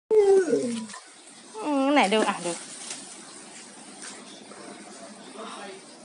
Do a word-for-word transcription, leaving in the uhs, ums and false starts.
อืมไหนดูอ่ะดู